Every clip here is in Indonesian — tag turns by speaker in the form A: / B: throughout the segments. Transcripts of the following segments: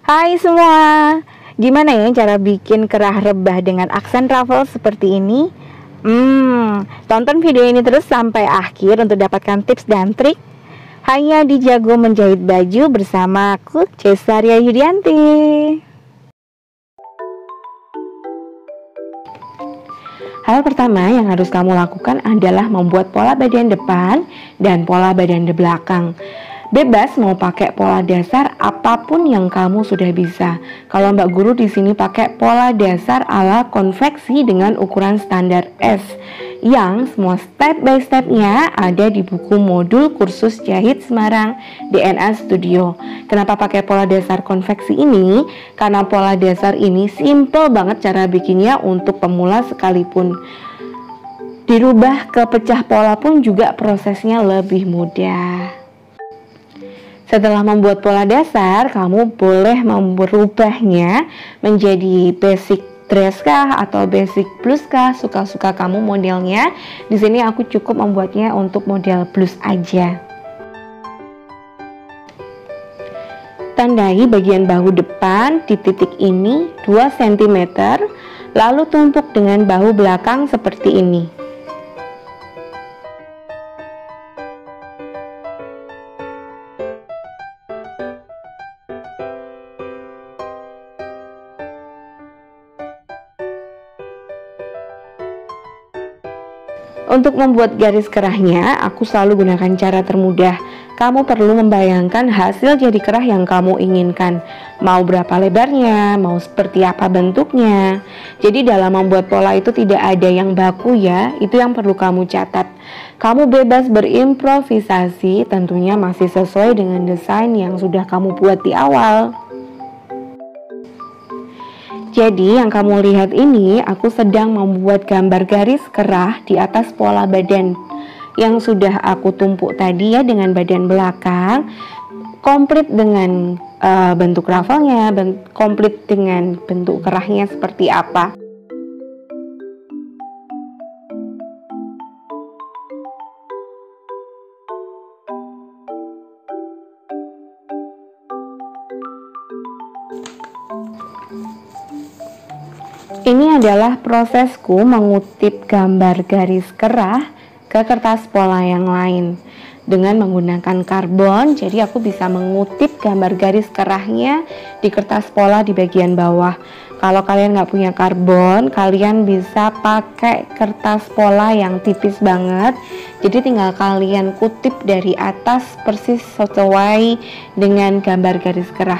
A: Hai semua, gimana ya cara bikin kerah rebah dengan aksen ruffle seperti ini? Tonton video ini terus sampai akhir untuk dapatkan tips dan trik hanya di Jago Menjahit Baju bersama aku, Cesaria Yudianti. Hal pertama yang harus kamu lakukan adalah membuat pola bagian depan dan pola bagian belakang. Bebas mau pakai pola dasar apapun yang kamu sudah bisa. Kalau Mbak Guru di sini pakai pola dasar ala konveksi dengan ukuran standar S, yang semua step by stepnya ada di buku modul kursus jahit Semarang DNA Studio. Kenapa pakai pola dasar konveksi ini? Karena pola dasar ini simple banget cara bikinnya untuk pemula sekalipun. Dirubah ke pecah pola pun juga prosesnya lebih mudah. Setelah membuat pola dasar, kamu boleh merubahnya menjadi basic dress kah atau basic blouse kah, suka-suka kamu modelnya. Di sini aku cukup membuatnya untuk model blouse aja. Tandai bagian bahu depan di titik ini 2 cm, lalu tumpuk dengan bahu belakang seperti ini. Untuk membuat garis kerahnya, aku selalu gunakan cara termudah. Kamu perlu membayangkan hasil jadi kerah yang kamu inginkan. Mau berapa lebarnya, mau seperti apa bentuknya. Jadi dalam membuat pola itu tidak ada yang baku ya, itu yang perlu kamu catat. Kamu bebas berimprovisasi, tentunya masih sesuai dengan desain yang sudah kamu buat di awal. Jadi yang kamu lihat ini, aku sedang membuat gambar garis kerah di atas pola badan yang sudah aku tumpuk tadi ya dengan badan belakang, komplit dengan bentuk ruffle-nya, komplit dengan bentuk kerahnya seperti apa. Ini adalah prosesku mengutip gambar garis kerah ke kertas pola yang lain dengan menggunakan karbon. Jadi aku bisa mengutip gambar garis kerahnya di kertas pola di bagian bawah. Kalau kalian nggak punya karbon, kalian bisa pakai kertas pola yang tipis banget. Jadi tinggal kalian kutip dari atas persis sesuai dengan gambar garis kerah.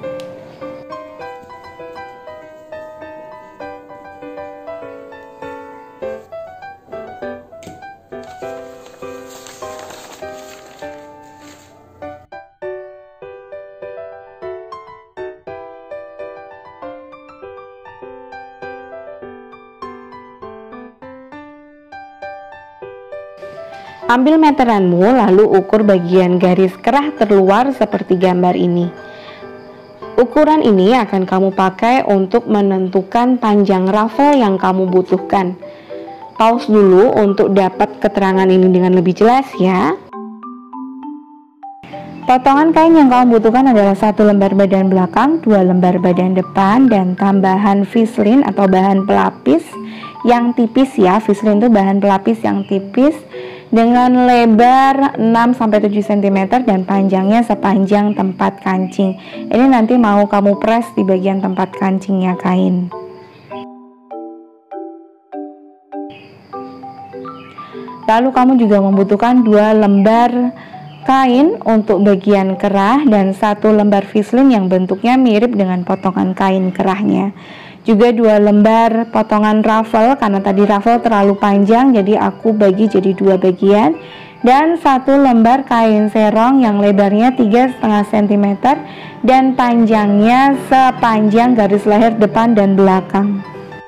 A: Ambil meteranmu lalu ukur bagian garis kerah terluar seperti gambar ini. Ukuran ini akan kamu pakai untuk menentukan panjang ruffle yang kamu butuhkan. Pause dulu untuk dapat keterangan ini dengan lebih jelas ya. Potongan kain yang kamu butuhkan adalah 1 lembar badan belakang, 2 lembar badan depan, dan tambahan fislin atau bahan pelapis yang tipis ya. Fislin itu bahan pelapis yang tipis dengan lebar 6-7 cm dan panjangnya sepanjang tempat kancing. Ini nanti mau kamu press di bagian tempat kancingnya kain. Lalu kamu juga membutuhkan 2 lembar kain untuk bagian kerah dan 1 lembar fislin yang bentuknya mirip dengan potongan kain kerahnya. Juga 2 lembar potongan ruffle, karena tadi ruffle terlalu panjang jadi aku bagi jadi 2 bagian, dan 1 lembar kain serong yang lebarnya 3,5 cm dan panjangnya sepanjang garis leher depan dan belakang.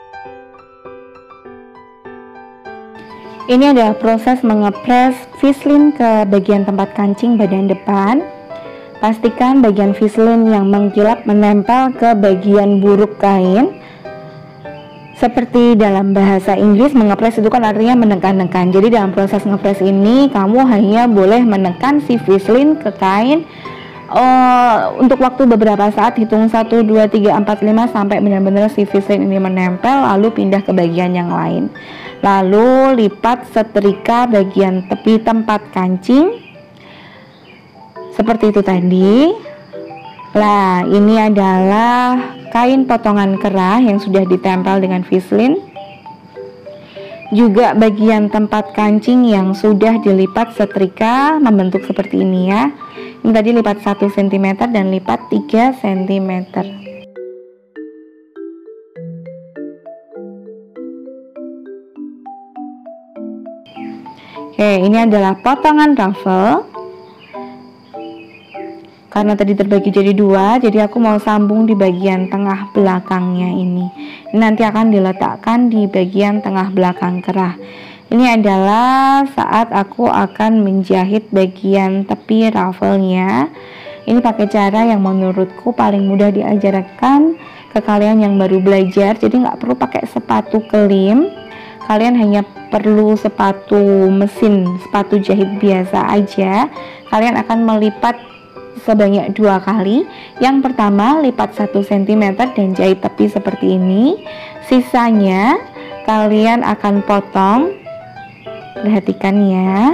A: Ini adalah proses mengepres fislin ke bagian tempat kancing badan depan. Pastikan bagian fislin yang mengkilap menempel ke bagian buruk kain. Seperti dalam bahasa Inggris, mengepres itu kan artinya menekan-nekan. Jadi dalam proses ngepres ini kamu hanya boleh menekan si fislin ke kain untuk waktu beberapa saat, hitung 1, 2, 3, 4, 5 sampai benar-benar si Vaseline ini menempel, lalu pindah ke bagian yang lain. Lalu lipat setrika bagian tepi tempat kancing seperti itu tadi. Nah, ini adalah kain potongan kerah yang sudah ditempel dengan Vaseline. Juga bagian tempat kancing yang sudah dilipat setrika membentuk seperti ini ya. Ini tadi lipat 1 cm dan lipat 3 cm. Oke, ini adalah potongan ruffle. Karena tadi terbagi jadi 2, jadi aku mau sambung di bagian tengah belakangnya ini. Nanti akan diletakkan di bagian tengah belakang kerah. Ini adalah saat aku akan menjahit bagian tepi ruffle-nya. Ini pakai cara yang menurutku paling mudah diajarkan ke kalian yang baru belajar. Jadi nggak perlu pakai sepatu kelim. Kalian hanya perlu sepatu mesin, sepatu jahit biasa aja. Kalian akan melipat sebanyak 2 kali. Yang pertama lipat 1 cm dan jahit tepi seperti ini. Sisanya kalian akan potong. Perhatikan ya,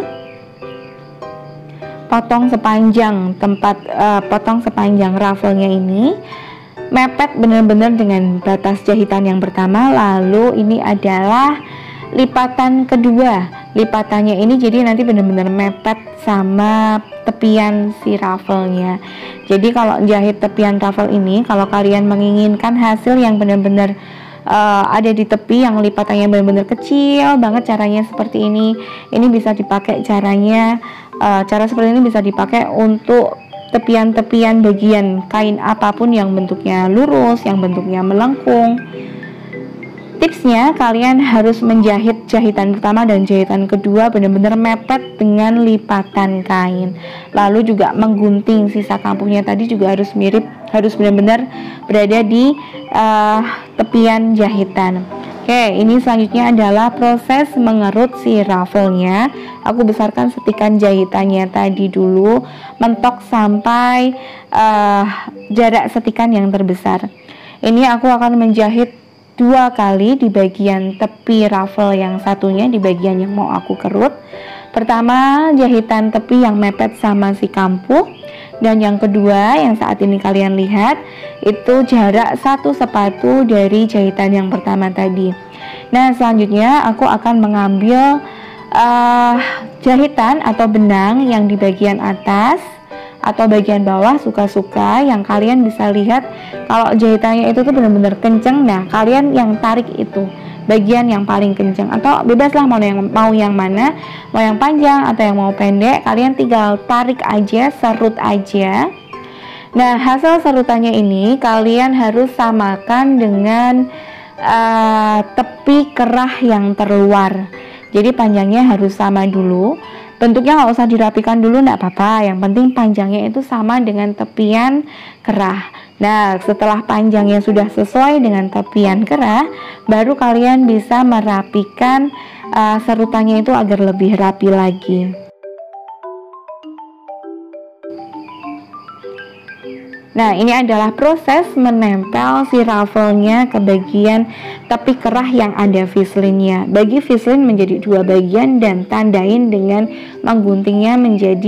A: potong sepanjang potong sepanjang ruffle-nya ini, mepet benar-benar dengan batas jahitan yang pertama. Lalu ini adalah lipatan kedua. Lipatannya ini jadi nanti benar-benar mepet sama tepian si ruffle-nya. Jadi kalau jahit tepian ruffle ini, kalau kalian menginginkan hasil yang benar-benar ada di tepi, yang lipatannya benar-benar kecil banget, caranya seperti ini. Ini bisa dipakai caranya, cara seperti ini bisa dipakai untuk tepian-tepian bagian kain apapun yang bentuknya lurus, yang bentuknya melengkung. Tipsnya, kalian harus menjahit jahitan pertama dan jahitan kedua benar-benar mepet dengan lipatan kain. Lalu juga menggunting sisa kampuhnya tadi juga harus mirip, harus benar-benar berada di tepian jahitan. Oke, ini selanjutnya adalah proses mengerut si ruffle-nya. Aku besarkan setikan jahitannya tadi dulu, mentok sampai jarak setikan yang terbesar. Ini aku akan menjahit 2 kali di bagian tepi ruffle yang satunya, di bagian yang mau aku kerut. Pertama, jahitan tepi yang mepet sama si kampuh, dan yang kedua yang saat ini kalian lihat itu jarak 1 sepatu dari jahitan yang pertama tadi. Nah, selanjutnya aku akan mengambil jahitan atau benang yang di bagian atas atau bagian bawah, suka-suka. Yang kalian bisa lihat kalau jahitannya itu tuh benar-benar kenceng. Nah, kalian yang tarik itu bagian yang paling kenceng, atau bebaslah mau yang mana, mau yang panjang atau yang mau pendek, kalian tinggal tarik aja, serut aja. Nah, hasil serutannya ini kalian harus samakan dengan tepi kerah yang terluar. Jadi panjangnya harus sama dulu. Bentuknya nggak usah dirapikan dulu, nggak apa-apa. Yang penting panjangnya itu sama dengan tepian kerah. Nah, setelah panjangnya sudah sesuai dengan tepian kerah, baru kalian bisa merapikan serutannya itu agar lebih rapi lagi. Nah, ini adalah proses menempel si ruffle-nya ke bagian tepi kerah yang ada Vaseline-nya. Bagi Vaseline menjadi 2 bagian dan tandain dengan mengguntingnya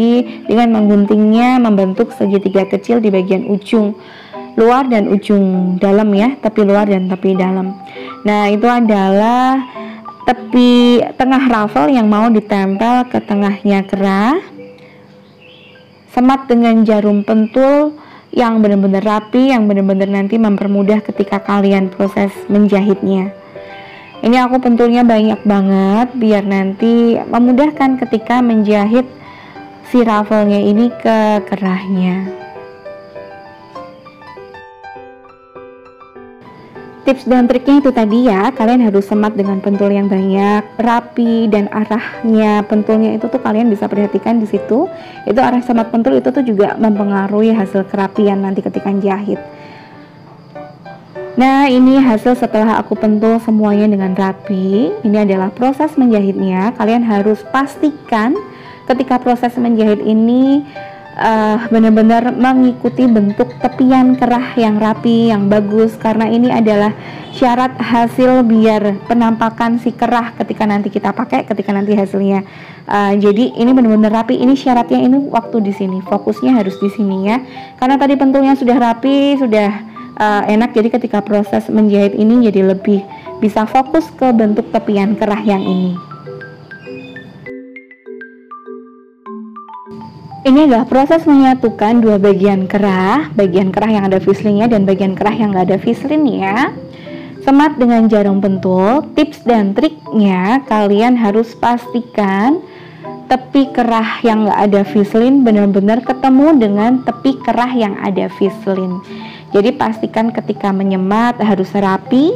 A: membentuk segitiga kecil di bagian ujung luar dan ujung dalam ya, tepi luar dan tepi dalam. Nah, itu adalah tepi tengah ruffle yang mau ditempel ke tengahnya kerah. Semat dengan jarum pentul yang benar-benar rapi, yang benar-benar nanti mempermudah ketika kalian proses menjahitnya. Ini aku pentulnya banyak banget biar nanti memudahkan ketika menjahit si ruffle-nya ini ke kerahnya. Tips dan triknya itu tadi ya, kalian harus semat dengan pentul yang banyak, rapi, dan arahnya pentulnya itu tuh kalian bisa perhatikan di situ. Itu arah semat pentul itu tuh juga mempengaruhi hasil kerapian nanti ketika jahit. Nah, ini hasil setelah aku pentul semuanya dengan rapi. Ini adalah proses menjahitnya. Kalian harus pastikan ketika proses menjahit ini benar-benar mengikuti bentuk tepian kerah yang rapi, yang bagus, karena ini adalah syarat hasil biar penampakan si kerah ketika nanti kita pakai, ketika nanti hasilnya. Jadi ini benar-benar rapi, ini syaratnya, ini waktu di sini, fokusnya harus di sini ya, karena tadi pentulnya sudah rapi, sudah enak, jadi ketika proses menjahit ini jadi lebih bisa fokus ke bentuk tepian kerah yang ini. Ini adalah proses menyatukan dua bagian kerah yang ada fislingnya dan bagian kerah yang nggak ada fislingnya. Semat dengan jarum pentul. Tips dan triknya, kalian harus pastikan tepi kerah yang nggak ada fisling benar-benar ketemu dengan tepi kerah yang ada fisling. Jadi pastikan ketika menyemat harus rapi.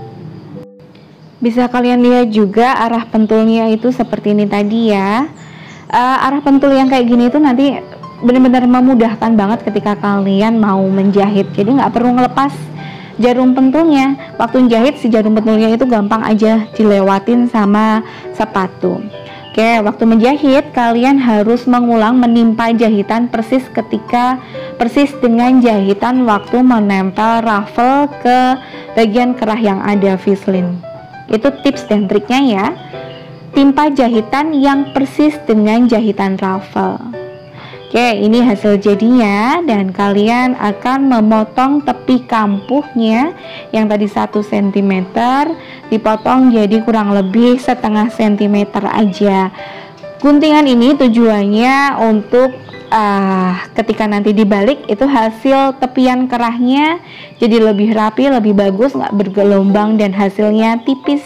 A: Bisa kalian lihat juga arah pentulnya itu seperti ini tadi ya. Arah pentul yang kayak gini itu nanti benar-benar memudahkan banget ketika kalian mau menjahit. Jadi nggak perlu ngelepas jarum pentulnya. Waktu menjahit si jarum pentulnya itu gampang aja dilewatin sama sepatu. Oke, waktu menjahit kalian harus mengulang menimpa jahitan persis dengan jahitan waktu menempel raffle ke bagian kerah yang ada fislin. Itu tips dan triknya ya. Timpa jahitan yang persis dengan jahitan raffle. Oke, ini hasil jadinya, dan kalian akan memotong tepi kampuhnya yang tadi 1 cm dipotong jadi kurang lebih setengah cm aja. Guntingan ini tujuannya untuk ketika nanti dibalik itu hasil tepian kerahnya jadi lebih rapi, lebih bagus, nggak bergelombang dan hasilnya tipis.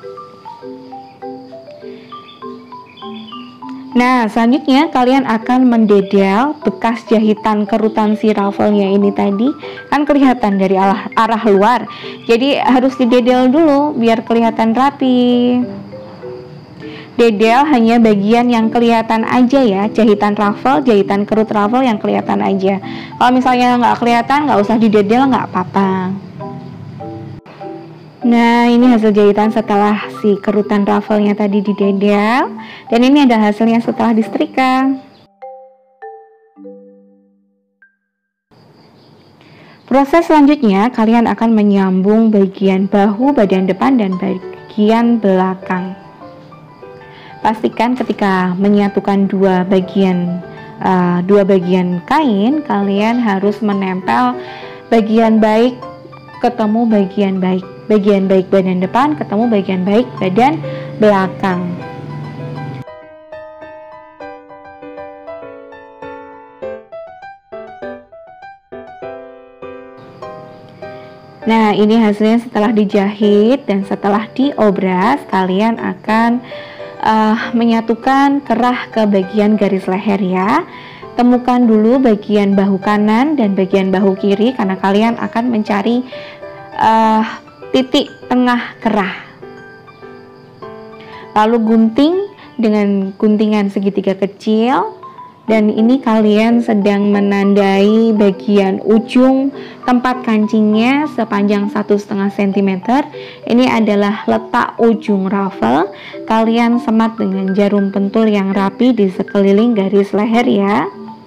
A: Nah, selanjutnya kalian akan mendedel bekas jahitan kerutan si raffle-nya ini tadi, kan kelihatan dari arah luar. Jadi harus didedel dulu biar kelihatan rapi. Dedel hanya bagian yang kelihatan aja ya, jahitan raffle, jahitan kerut raffle yang kelihatan aja. Kalau misalnya nggak kelihatan, nggak usah didedel, nggak apa-apa. Nah, ini hasil jahitan setelah si kerutan raffle-nya tadi didedel, dan ini ada hasilnya setelah disetrika. Proses selanjutnya, kalian akan menyambung bagian bahu, bagian depan, dan bagian belakang. Pastikan ketika menyatukan dua bagian kain, kalian harus menempel bagian baik ketemu bagian baik badan depan ketemu bagian baik badan belakang. Nah, ini hasilnya setelah dijahit dan setelah diobras. Kalian akan menyatukan kerah ke bagian garis leher ya. Temukan dulu bagian bahu kanan dan bagian bahu kiri, karena kalian akan mencari titik tengah kerah. Lalu gunting dengan guntingan segitiga kecil, dan ini kalian sedang menandai bagian ujung tempat kancingnya sepanjang 1,5 cm. Ini adalah letak ujung raffle. Kalian semat dengan jarum pentul yang rapi di sekeliling garis leher ya.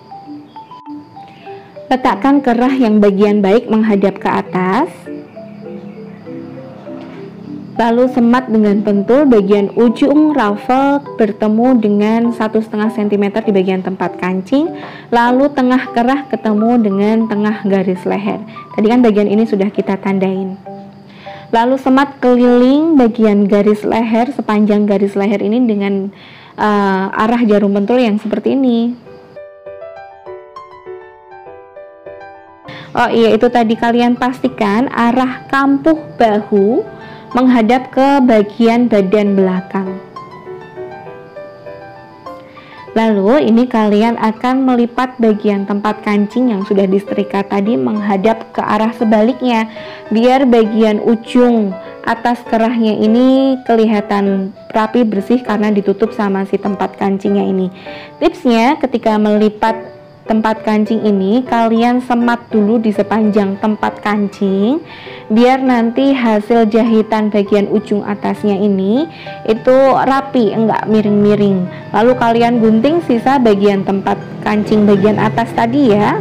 A: Letakkan kerah yang bagian baik menghadap ke atas. Lalu semat dengan pentul bagian ujung raffle bertemu dengan 1,5 cm di bagian tempat kancing. Lalu tengah kerah ketemu dengan tengah garis leher. Tadi kan bagian ini sudah kita tandain. Lalu semat keliling bagian garis leher, sepanjang garis leher ini dengan arah jarum pentul yang seperti ini. Oh iya, itu tadi kalian pastikan arah kampuh bahu menghadap ke bagian badan belakang. Lalu ini kalian akan melipat bagian tempat kancing yang sudah disetrika tadi menghadap ke arah sebaliknya, biar bagian ujung atas kerahnya ini kelihatan rapi bersih karena ditutup sama si tempat kancingnya ini. Tipsnya ketika melipat tempat kancing ini kalian semat dulu di sepanjang tempat kancing, biar nanti hasil jahitan bagian ujung atasnya ini itu rapi, enggak miring-miring. Lalu kalian gunting sisa bagian tempat kancing bagian atas tadi ya.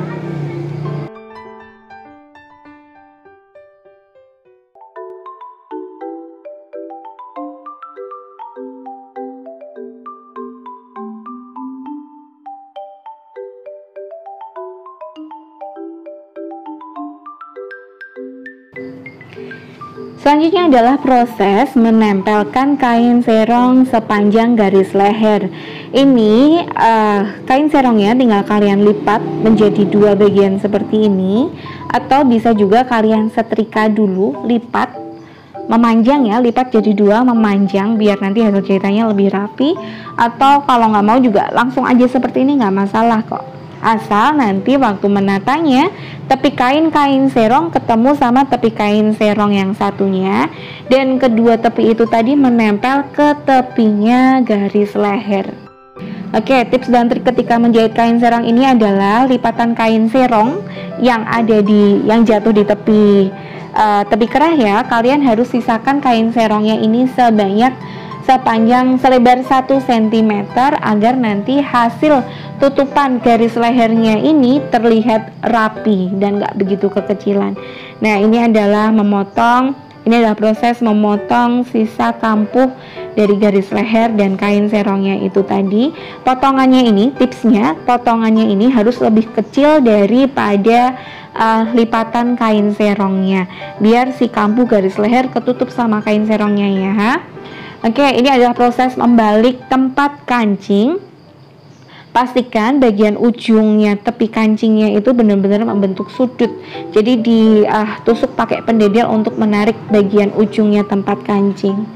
A: Selanjutnya adalah proses menempelkan kain serong sepanjang garis leher. Ini kain serongnya tinggal kalian lipat menjadi dua bagian seperti ini, atau bisa juga kalian setrika dulu, lipat memanjang ya, lipat jadi dua, memanjang biar nanti hasil jahitannya lebih rapi. Atau kalau nggak mau juga langsung aja seperti ini, nggak masalah kok. Asal nanti waktu menatanya tepi kain serong ketemu sama tepi kain serong yang satunya, dan kedua tepi itu tadi menempel ke tepinya garis leher. Oke, tips dan trik ketika menjahit kain serong ini adalah lipatan kain serong yang jatuh di tepi kerah ya, kalian harus sisakan kain serongnya ini sepanjang selebar 1 cm agar nanti hasil tutupan garis lehernya ini terlihat rapi dan gak begitu kekecilan. Nah, ini adalah proses memotong sisa kampuh dari garis leher dan kain serongnya itu tadi. Potongannya ini, tipsnya, potongannya ini harus lebih kecil daripada lipatan kain serongnya, biar si kampuh garis leher ketutup sama kain serongnya ya. Oke, ini adalah proses membalik tempat kancing. Pastikan bagian ujungnya tepi kancingnya itu benar-benar membentuk sudut. Jadi ditusuk pakai pendedel untuk menarik bagian ujungnya tempat kancing.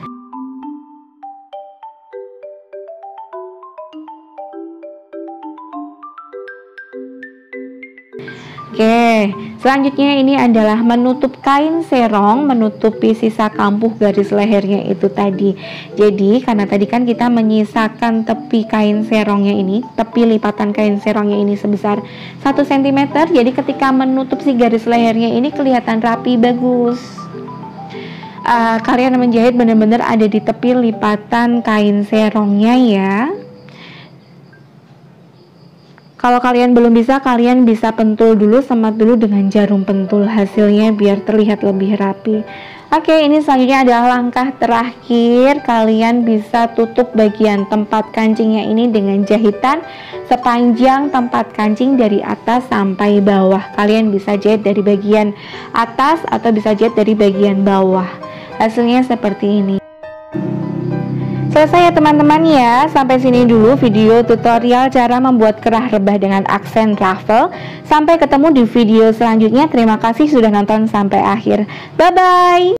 A: Oke, selanjutnya ini adalah menutup kain serong, menutupi sisa kampuh garis lehernya itu tadi. Jadi karena tadi kan kita menyisakan tepi kain serongnya ini, tepi lipatan kain serongnya ini sebesar 1 cm, jadi ketika menutup si garis lehernya ini kelihatan rapi, bagus. Kalian menjahit benar-benar ada di tepi lipatan kain serongnya ya. Kalau kalian belum bisa, kalian bisa pentul dulu, semat dulu dengan jarum pentul hasilnya biar terlihat lebih rapi. Oke, ini selanjutnya adalah langkah terakhir. Kalian bisa tutup bagian tempat kancingnya ini dengan jahitan sepanjang tempat kancing dari atas sampai bawah. Kalian bisa jahit dari bagian atas atau bisa jahit dari bagian bawah. Hasilnya seperti ini. Selesai ya teman-teman ya. Sampai sini dulu video tutorial cara membuat kerah rebah dengan aksen ruffle. Sampai ketemu di video selanjutnya. Terima kasih sudah nonton sampai akhir. Bye bye.